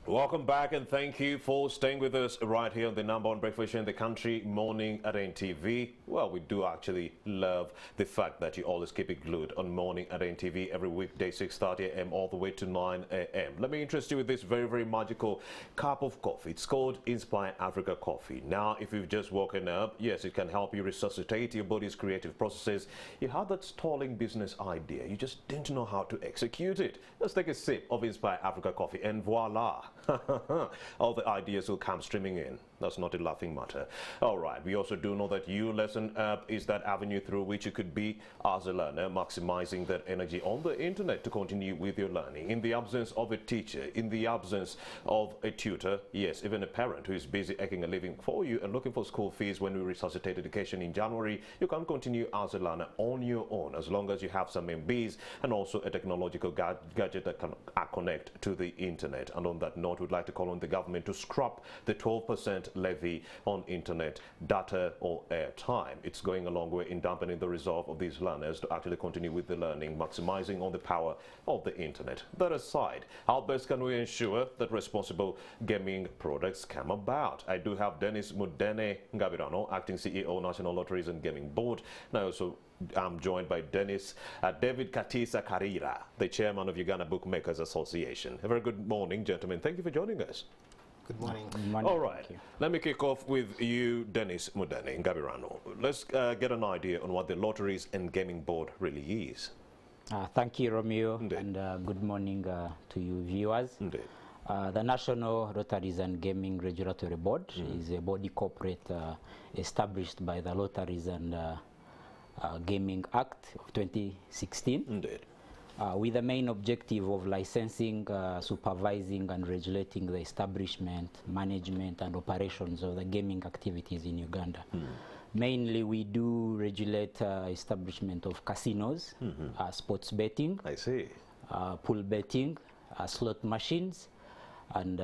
Welcome back and thank you for staying with us right here on the number one breakfast show in the country, Morning at NTV. Well, we do actually love the fact that you always keep it glued on Morning at NTV every weekday, 6:30 a.m. all the way to 9 a.m. Let me interest you with this very, very magical cup of coffee. It's called Inspire Africa Coffee. Now, if you've just woken up, yes, it can help you resuscitate your body's creative processes. You have that stalling business idea. You just didn't know how to execute it. Let's take a sip of Inspire Africa Coffee and voila. All the ideas will come streaming in. That's not a laughing matter. All right, we also do know that ULesson app is that avenue through which you could be as a learner, maximizing that energy on the internet to continue with your learning. In the absence of a teacher, in the absence of a tutor, yes, even a parent who is busy earning a living for you and looking for school fees when we resuscitate education in January, you can continue as a learner on your own as long as you have some MBs and also a technological gadget that can connect to the internet. And on that note, we'd like to call on the government to scrap the 12% levy on internet data or airtime. It's going a long way in dampening the resolve of these learners to actually continue with the learning, maximizing on the power of the internet. That aside, how best can we ensure that responsible gaming products come about? I do have Dennis Mudene Ngabirano, acting CEO, National Lotteries and Gaming Board, and I also I'm joined by David Katisa Karira, the chairman of Uganda Bookmakers Association. A very good morning, gentlemen. Thank you for joining us. Good morning. Good morning. All right, let me kick off with you, Dennis Mudene Ngabirano. Let's get an idea on what the Lotteries and Gaming Board really is. Thank you, Romeo, Indeed. and good morning to you viewers. Indeed. The National Lotteries and Gaming Regulatory Board is a body corporate established by the Lotteries and Gaming Act of 2016. Indeed. With the main objective of licensing, supervising and regulating the establishment, management and operations of the gaming activities in Uganda. Mainly we do regulate establishment of casinos, sports betting, I see. pool betting, slot machines and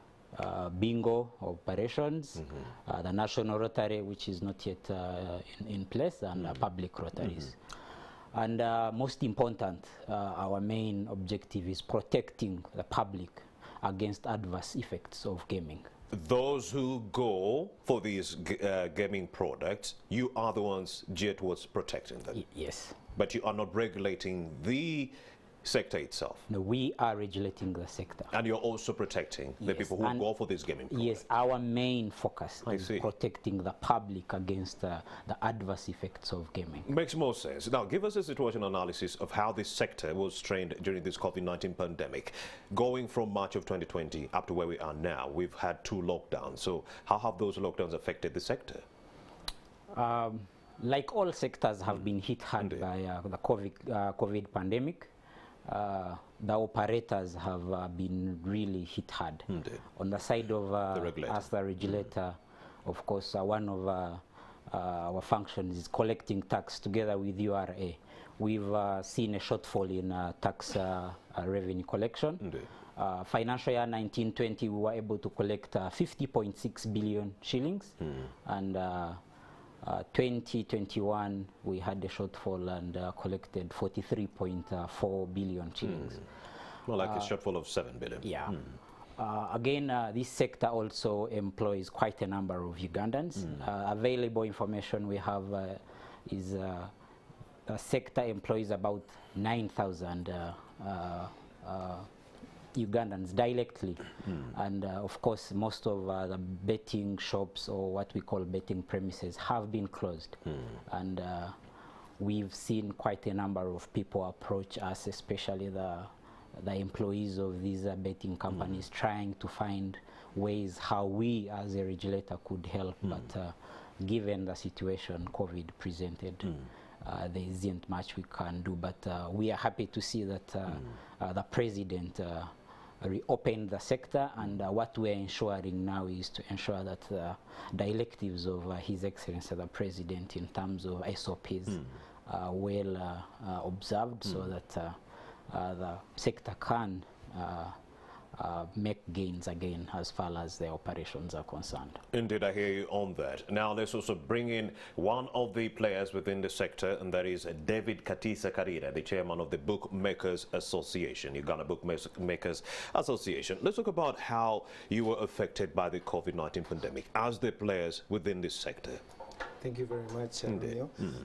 bingo operations, the National Rotary, which is not yet in place, and public rotaries. And most important, our main objective is protecting the public against adverse effects of gaming. Those who go for these gaming products, you are the ones geared towards protecting them. Yes. But you are not regulating the sector itself. No, we are regulating the sector. And you're also protecting the people who go for these gaming products. Yes, our main focus is see. protecting the public against the adverse effects of gaming. Makes more sense. Now, give us a situation analysis of how this sector was trained during this COVID-19 pandemic. Going from March of 2020 up to where we are now, we've had 2 lockdowns. So how have those lockdowns affected the sector? Like all sectors have been hit hard by the COVID pandemic. The operators have been really hit hard. On the side of us, the regulator, of course, one of our functions is collecting tax together with URA. We've seen a shortfall in tax revenue collection. Financial year 1920, we were able to collect 50.6 billion shillings, and 2021 we had a shortfall and collected 43.4 billion shillings. More like a shortfall of 7 billion. Yeah. Again, this sector also employs quite a number of Ugandans. Available information we have is the sector employs about 9,000 Ugandans directly, and of course most of the betting shops, or what we call betting premises, have been closed, and we've seen quite a number of people approach us, especially the employees of these betting companies, trying to find ways how we as a regulator could help, but given the situation COVID presented, there isn't much we can do, but we are happy to see that the president reopened the sector, and what we're ensuring now is to ensure that the directives of His Excellency the President in terms of SOPs are well observed, so that the sector can make gains again as far as their operations are concerned. Indeed, I hear you on that. Now, let's also bring in one of the players within the sector, and that is David Katisa Karira, the chairman of the Bookmakers Association, Uganda Bookmakers Association. Let's talk about how you were affected by the COVID-19 pandemic as the players within this sector. Thank you very much, Romeo.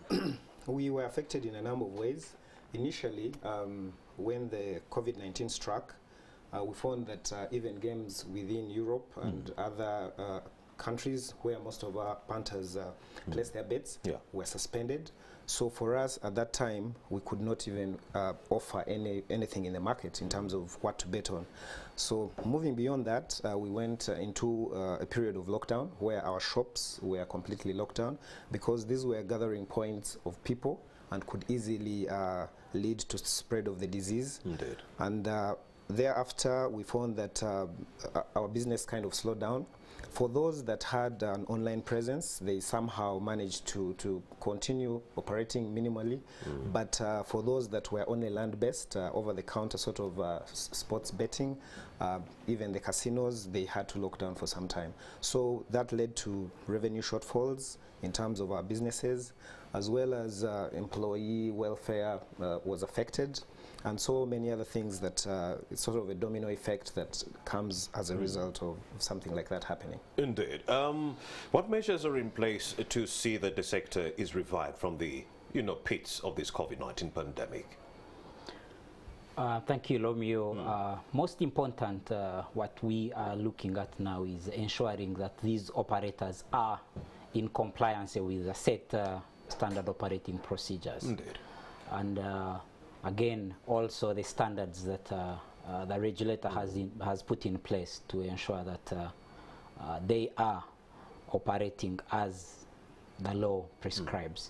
We were affected in a number of ways. Initially, when the COVID-19 struck, we found that even games within Europe and other countries where most of our punters place their bets were suspended. So for us at that time, we could not even offer anything in the market in terms of what to bet on. So moving beyond that, we went into a period of lockdown where our shops were completely locked down because these were gathering points of people and could easily lead to spread of the disease. Indeed. And thereafter, we found that our business kind of slowed down. For those that had an online presence, they somehow managed to continue operating minimally. But for those that were only land-based, over-the-counter sort of sports betting, even the casinos, they had to lock down for some time. So that led to revenue shortfalls in terms of our businesses, as well as employee welfare was affected, and so many other things that it's sort of a domino effect that comes as a result of something like that happening. Indeed. What measures are in place to see that the sector is revived from the pits of this COVID-19 pandemic? Thank you, Romeo. Most important, what we are looking at now is ensuring that these operators are in compliance with the set standard operating procedures. Indeed. And again, also the standards that the regulator has put in place to ensure that they are operating as the law prescribes.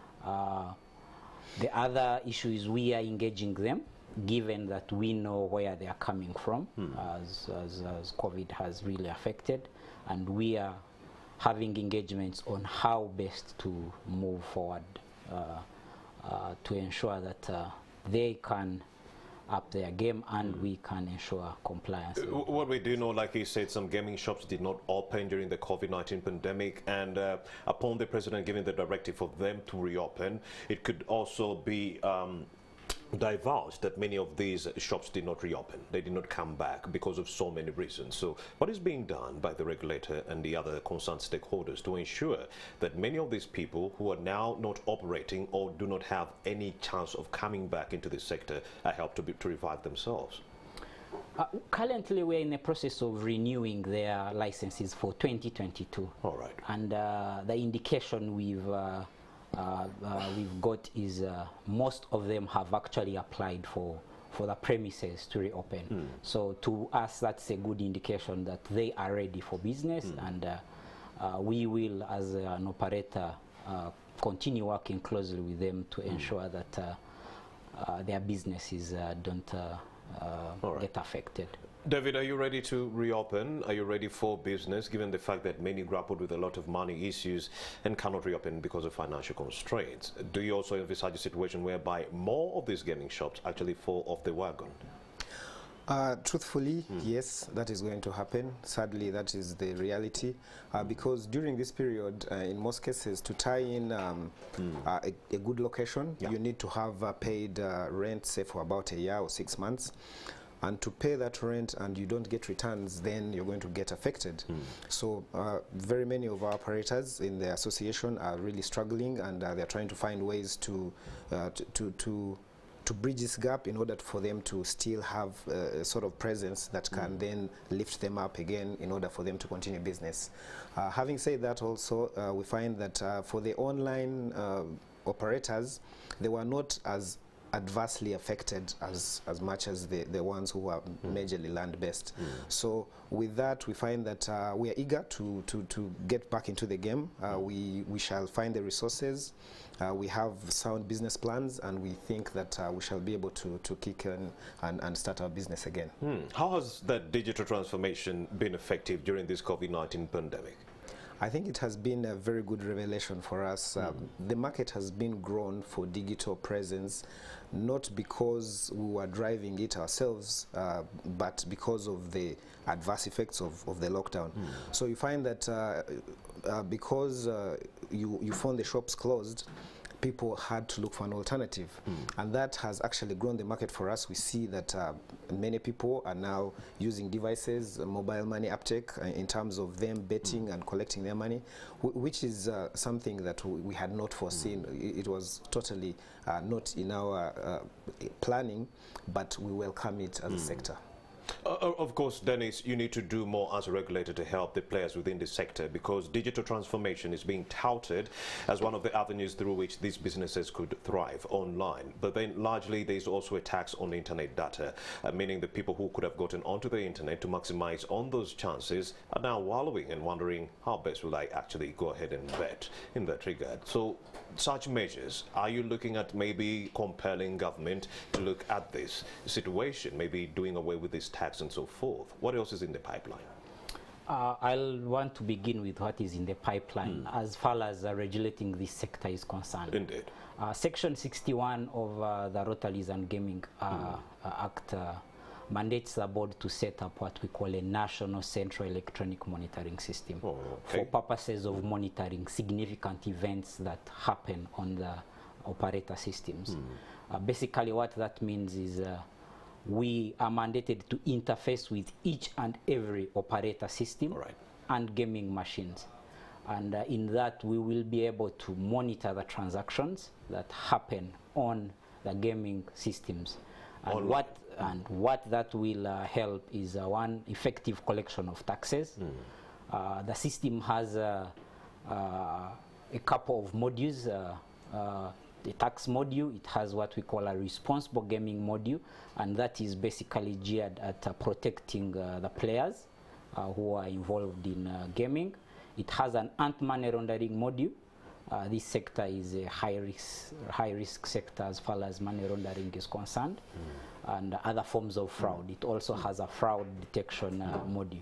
The other issue is we are engaging them, given that we know where they are coming from, as COVID has really affected, and we are having engagements on how best to move forward to ensure that they can up their game and we can ensure compliance. What we do know, like you said, some gaming shops did not open during the COVID-19 pandemic, and upon the president giving the directive for them to reopen, it could also be divulged that many of these shops did not reopen. They did not come back because of so many reasons. So what is being done by the regulator and the other concerned stakeholders to ensure that many of these people who are now not operating or do not have any chance of coming back into the sector are helped to revive themselves? Currently, we're in the process of renewing their licenses for 2022. All right. And the indication we've got is most of them have actually applied for the premises to reopen. So to us, that's a good indication that they are ready for business, and we will, as an operator, continue working closely with them to ensure that their businesses don't get affected. David, are you ready to reopen? Are you ready for business, given the fact that many grappled with a lot of money issues and cannot reopen because of financial constraints? Do you also envisage a situation whereby more of these gaming shops actually fall off the wagon? Truthfully, yes, that is going to happen. Sadly, that is the reality. Because during this period, in most cases, to tie in a good location, you need to have paid rent, say, for about a year or 6 months. And to pay that rent and you don't get returns, then you're going to get affected. So very many of our operators in the association are really struggling, and they're trying to find ways to bridge this gap in order for them to still have a sort of presence that can then lift them up again in order for them to continue business. Having said that, also we find that for the online operators, they were not as adversely affected as much as the ones who are majorly land-based. So with that, we find that we are eager to get back into the game. We shall find the resources. We have sound business plans, and we think that we shall be able to kick in and start our business again. How has that digital transformation been effective during this COVID-19 pandemic? I think it has been a very good revelation for us. The market has been grown for digital presence, not because we were driving it ourselves, but because of the adverse effects of the lockdown. So you find that because you found the shops closed, people had to look for an alternative, and that has actually grown the market for us. We see that many people are now using devices, mobile money uptake, in terms of them betting and collecting their money, which is something that we had not foreseen. It was totally not in our planning, but we welcome it as a sector. Of course, Dennis, you need to do more as a regulator to help the players within the sector, because digital transformation is being touted as one of the avenues through which these businesses could thrive online. But then largely there's also a tax on internet data, meaning the people who could have gotten onto the internet to maximize on those chances are now wallowing and wondering how best will I actually go ahead and bet in that regard. So such measures, are you looking at maybe compelling government to look at this situation, maybe doing away with this tax and so forth? What else is in the pipeline? I'll want to begin with what is in the pipeline as far as regulating this sector is concerned. Indeed. Section 61 of the Lotteries and Gaming Act mandates the board to set up what we call a national central electronic monitoring system for purposes of monitoring significant events that happen on the operator systems. Basically what that means is we are mandated to interface with each and every operator system and gaming machines. And in that we will be able to monitor the transactions that happen on the gaming systems. And what that will help is one, effective collection of taxes. The system has a couple of modules. The tax module, it has what we call a responsible gaming module, and that is basically geared at protecting the players who are involved in gaming. It has an anti-money laundering module. This sector is a high-risk sector as far as money laundering is concerned, and other forms of fraud. It also has a fraud detection module.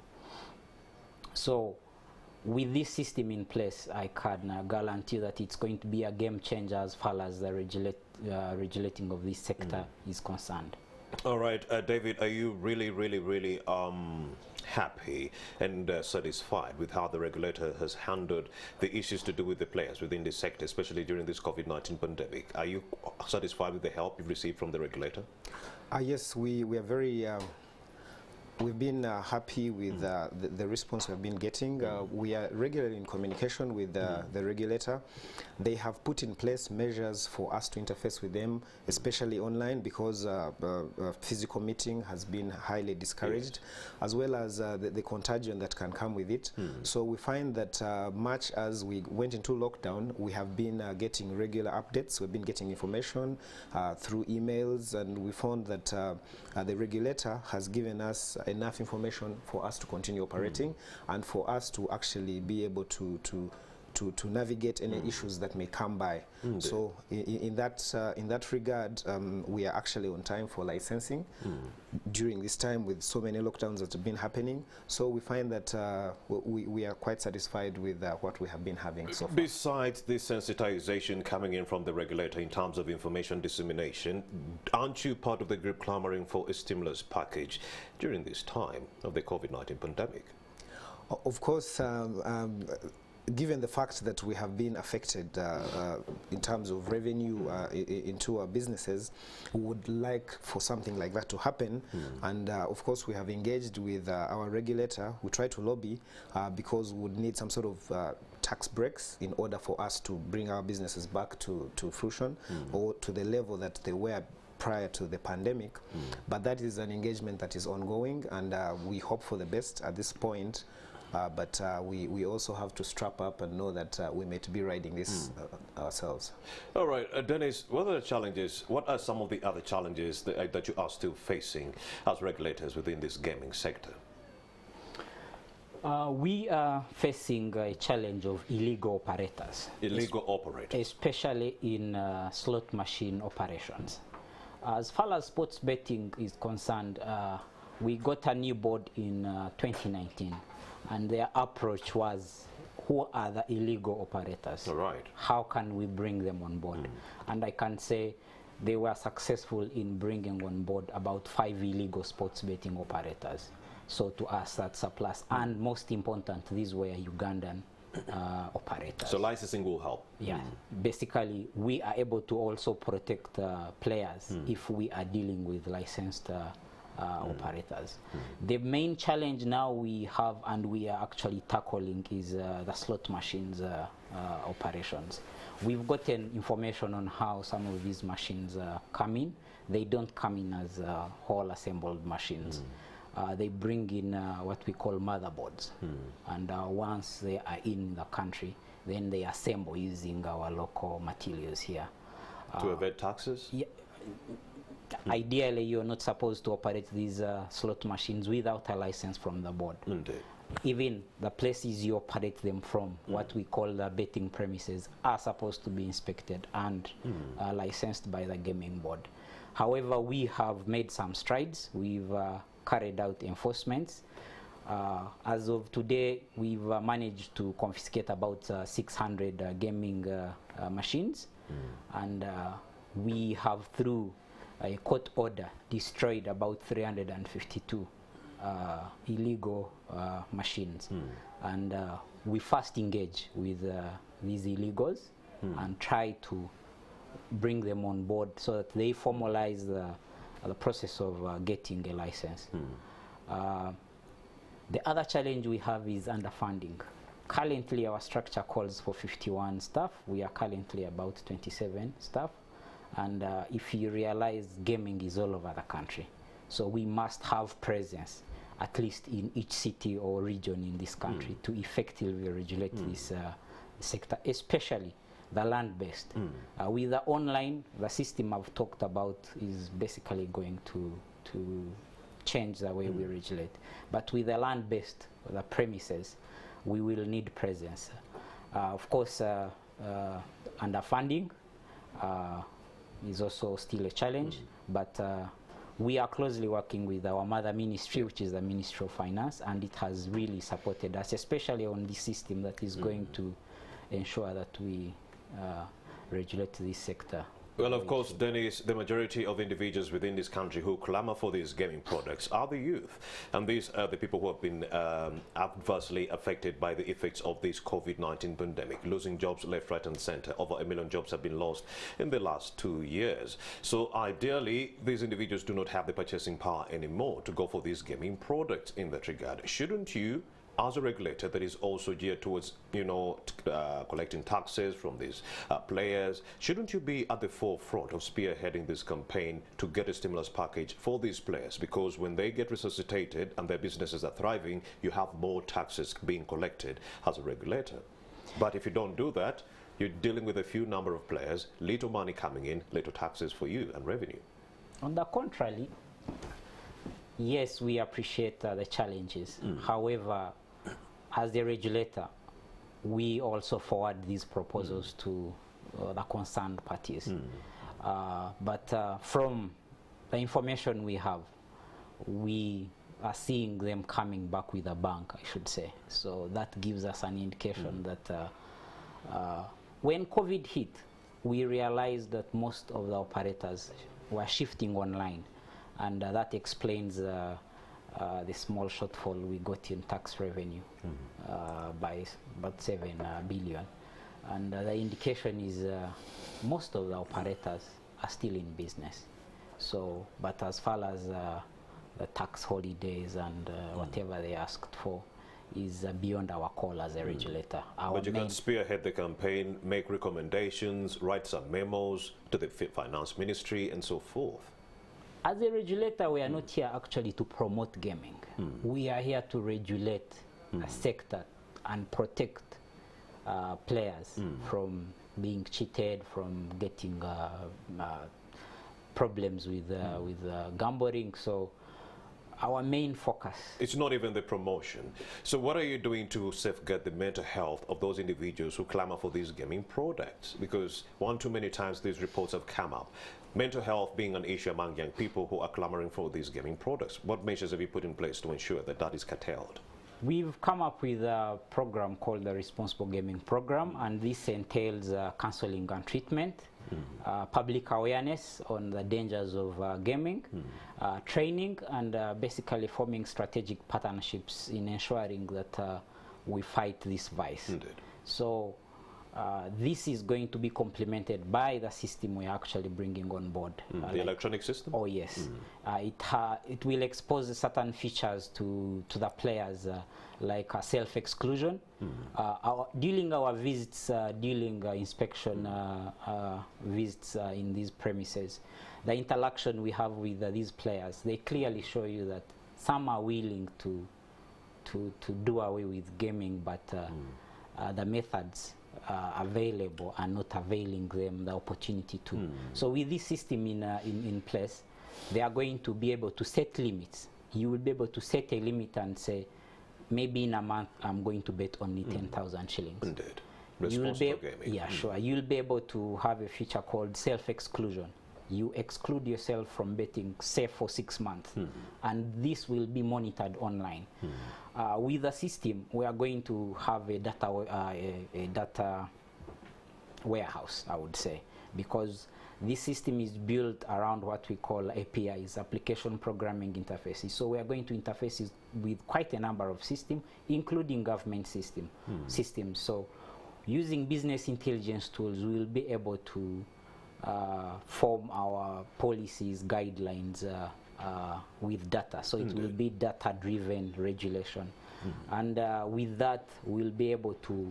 So with this system in place, I can guarantee that it's going to be a game changer as far as the regulating of this sector is concerned. All right, David, are you really happy and satisfied with how the regulator has handled the issues to do with the players within this sector, especially during this COVID-19 pandemic? Are you satisfied with the help you've received from the regulator? Yes, we are very we've been happy with the response we've been getting. We are regularly in communication with the regulator. They have put in place measures for us to interface with them, especially online, because physical meeting has been highly discouraged, as well as the contagion that can come with it. So we find that much as we went into lockdown, we have been getting regular updates. We've been getting information through emails, and we found that the regulator has given us enough information for us to continue operating and for us to actually be able to navigate any issues that may come by. So in that regard, we are actually on time for licensing during this time with so many lockdowns that have been happening. So we find that we are quite satisfied with what we have been having so far. Besides the sensitization coming in from the regulator in terms of information dissemination, aren't you part of the group clamoring for a stimulus package during this time of the COVID-19 pandemic? Of course, given the fact that we have been affected in terms of revenue into our businesses, we would like for something like that to happen. And of course, we have engaged with our regulator. We try to lobby because we would need some sort of tax breaks in order for us to bring our businesses back to fruition or to the level that they were prior to the pandemic. But that is an engagement that is ongoing, and we hope for the best at this point. But we also have to strap up and know that we may be riding this ourselves. All right, Dennis, what are the challenges? What are some of the other challenges that you are still facing as regulators within this gaming sector? We are facing a challenge of illegal operators. Illegal operators? Especially in slot machine operations. As far as sports betting is concerned, we got a new board in 2019. And their approach was who are the illegal operators? All right. How can we bring them on board? And I can say they were successful in bringing on board about 5 illegal sports betting operators. So to us, that's a plus. And most important, these were Ugandan operators. So licensing will help. Yeah, basically we are able to also protect players if we are dealing with licensed operators. The main challenge now we have, and we are actually tackling, is the slot machines operations. We've gotten information on how some of these machines come in. They don't come in as whole assembled machines. They bring in what we call motherboards, and once they are in the country, then they assemble using our local materials here. To evade taxes? Yeah, ideally, you're not supposed to operate these slot machines without a license from the board. Indeed. Even the places you operate them from, what we call the betting premises, are supposed to be inspected and licensed by the gaming board. However, we have made some strides. We've carried out enforcements. As of today, we've managed to confiscate about 600 gaming machines, and we have, through a court order, destroyed about 352 illegal machines. And we first engage with these illegals and try to bring them on board so that they formalize the process of getting a license. The other challenge we have is underfunding. Currently, our structure calls for 51 staff. We are currently about 27 staff. And if you realize, gaming is all over the country. So we must have presence, at least in each city or region in this country, to effectively regulate this sector, especially the land-based. With the online, the system I've talked about is basically going to change the way we regulate. But with the land-based, the premises, we will need presence. Of course, underfunding is also still a challenge, but we are closely working with our mother ministry, which is the Ministry of Finance, and it has really supported us, especially on this system that is going to ensure that we regulate this sector. Well, of course, Dennis, the majority of individuals within this country who clamor for these gaming products are the youth. And these are the people who have been adversely affected by the effects of this COVID-19 pandemic, losing jobs left, right and center. Over 1 million jobs have been lost in the last 2 years. So ideally, these individuals do not have the purchasing power anymore to go for these gaming products in that regard. Shouldn't you, as a regulator that is also geared towards, collecting taxes from these players, shouldn't you be at the forefront of spearheading this campaign to get a stimulus package for these players? Because when they get resuscitated and their businesses are thriving, you have more taxes being collected as a regulator. But if you don't do that, you're dealing with a few number of players, little money coming in, little taxes for you and revenue. On the contrary, yes, we appreciate the challenges. However, as the regulator, we also forward these proposals to the concerned parties. But from the information we have, we are seeing them coming back with a bang, I should say. So that gives us an indication that when COVID hit, we realized that most of the operators were shifting online, and that explains the small shortfall we got in tax revenue by about 7 billion. And the indication is most of the operators are still in business. So, but as far as the tax holidays and whatever they asked for is beyond our call as a regulator. But you can spearhead the campaign, make recommendations, write some memos to the Finance Ministry and so forth. As a regulator, we are not here actually to promote gaming. We are here to regulate a sector and protect players from being cheated, from getting problems with gambling. So our main focus. It's not even the promotion. So what are you doing to safeguard the mental health of those individuals who clamor for these gaming products? Because one too many times these reports have come up. Mental health being an issue among young people who are clamoring for these gaming products. What measures have you put in place to ensure that that is curtailed? We've come up with a program called the Responsible Gaming Program, and this entails counseling and treatment, public awareness on the dangers of gaming, training, and basically forming strategic partnerships in ensuring that we fight this vice. Indeed. So this is going to be complemented by the system we are actually bringing on board. The electronic system? Oh yes. It will expose certain features to the players, like self-exclusion. During our visits, during inspection visits in these premises, the interaction we have with these players, they clearly show you that some are willing to do away with gaming, but the methods available are not availing them the opportunity to. So with this system in place, they are going to be able to set limits. You will be able to set a limit and say, maybe in a month I'm going to bet only 10,000 shillings. Indeed. Responsible gaming. Yeah, sure. You'll be able to have a feature called self-exclusion. You exclude yourself from betting, say, for 6 months, and this will be monitored online. With the system, we are going to have a data warehouse, I would say, because this system is built around what we call APIs, application programming interfaces. So we are going to interface with quite a number of systems, including government systems. So using business intelligence tools, we will be able to form our policies, guidelines with data. So it will be data-driven regulation. And with that, we'll be able to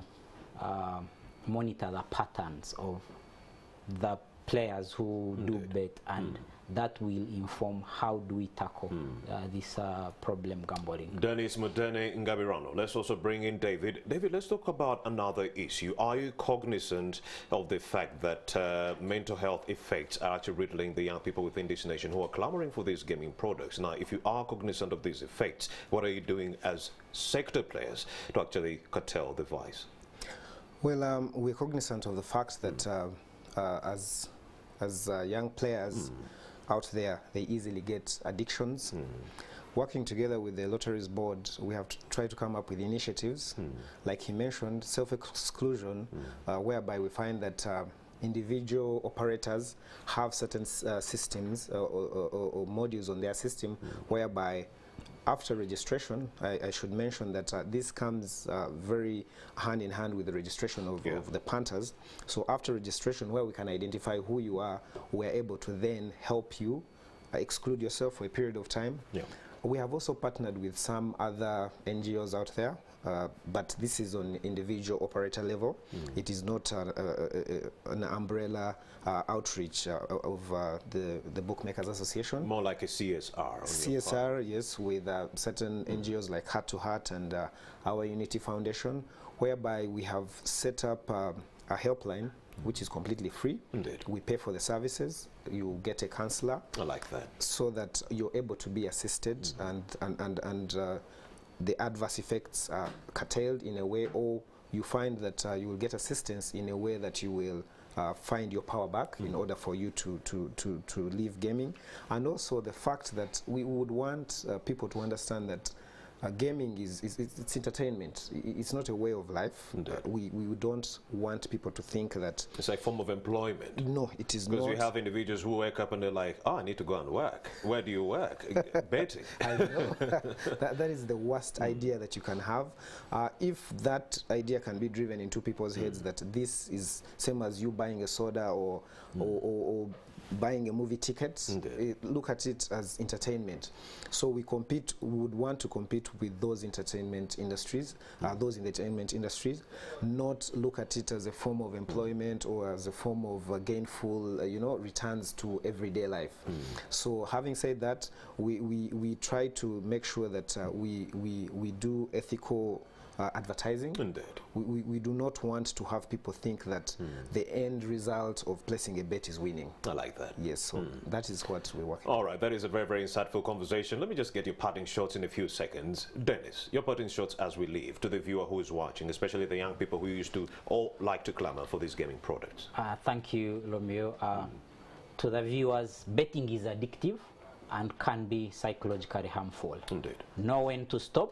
monitor the patterns of the players who do bet, and that will inform how do we tackle this problem gambling. Dennis Mudene Ngabirano. Let's also bring in David. David, let's talk about another issue. Are you cognizant of the fact that mental health effects are actually riddling the young people within this nation who are clamoring for these gaming products? Now, if you are cognizant of these effects, what are you doing as sector players to actually curtail the vice? Well, we're cognizant of the fact that as young players out there, they easily get addictions. Working together with the Lotteries Board, we have to try to come up with initiatives, like he mentioned, self-exclusion, whereby we find that individual operators have certain systems or modules on their system, whereby after registration, I should mention that this comes very hand in hand with the registration of the punters. So after registration, where we can identify who you are, we're able to then help you exclude yourself for a period of time. We have also partnered with some other NGOs out there, but this is on individual operator level. It is not an umbrella outreach of the Bookmakers Association. More like a CSR. CSR, yes, with certain NGOs like Heart to Heart and our Unity Foundation, whereby we have set up a helpline which is completely free. Indeed. We pay for the services. You get a counselor. I like that. So that you're able to be assisted and the adverse effects are curtailed in a way, or you find that you will get assistance in a way that you will find your power back in order for you to leave gaming. And also the fact that we would want people to understand that gaming it's entertainment. It's not a way of life. We don't want people to think that it's a form of employment. No, it is not. Because we have individuals who wake up and they're like, oh, I need to go and work. Where do you work? Betting. I know. that is the worst idea that you can have. If that idea can be driven into people's heads that this is same as you buying a soda or buying a movie ticket, look at it as entertainment. So we would want to compete with those entertainment industries, not look at it as a form of employment or as a form of gainful, returns to everyday life. So having said that, we try to make sure that we do ethical advertising. Indeed. We do not want to have people think that the end result of placing a bet is winning. I like that. Yes, so that is what we're working on. All right, that is a very, very insightful conversation. Let me just get your parting shots in a few seconds. Dennis, your parting shots as we leave to the viewer who is watching, especially the young people who used to all like to clamor for these gaming products. Thank you, Romeo. To the viewers, betting is addictive and can be psychologically harmful. Indeed. Know when to stop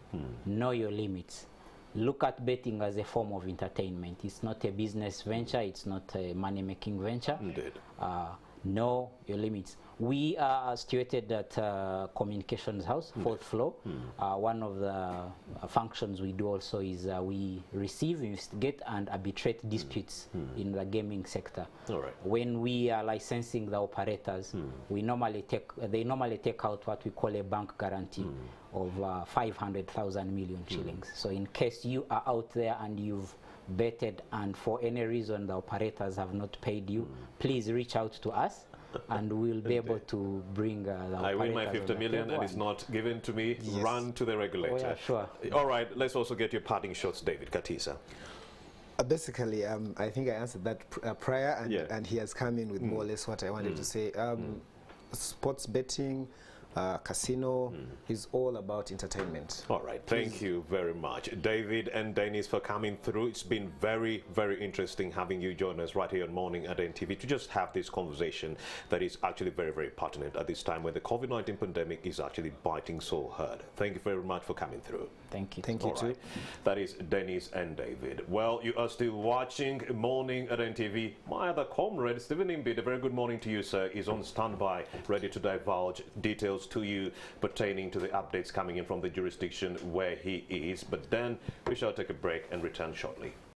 Know your limits. Look at betting as a form of entertainment. It's not a business venture. It's not a money-making venture. Indeed. Know your limits. We are situated at Communications House, 4th floor. One of the functions we do also is we receive, investigate, and arbitrate disputes in the gaming sector. All right. When we are licensing the operators, they normally take out what we call a bank guarantee of 500,000 million shillings. So in case you are out there and you've betted and for any reason the operators have not paid you, please reach out to us and we'll be able to bring the I win my operators 50 on the million table and it's not given to me. Yes. Run to the regulator. Oh, yeah, sure. All right, let's also get your parting shots, David Katisa. Basically, I think I answered that prior, and, Yeah. and he has come in with more or less what I wanted to say. Sports betting, casino is all about entertainment. All right, thank you very much, David and Dennis, for coming through. It's been very, very interesting having you join us right here on Morning at NTV to just have this conversation that is actually very, very pertinent at this time when the COVID-19 pandemic is actually biting so hard. Thank you very much for coming through. Thank you. Thank you All too. right. That is Dennis and David. Well, you are still watching Morning at NTV. My other comrade, Stephen Imbid, a very good morning to you, sir, is on standby, ready to divulge details to you pertaining to the updates coming in from the jurisdiction where he is. But then we shall take a break and return shortly.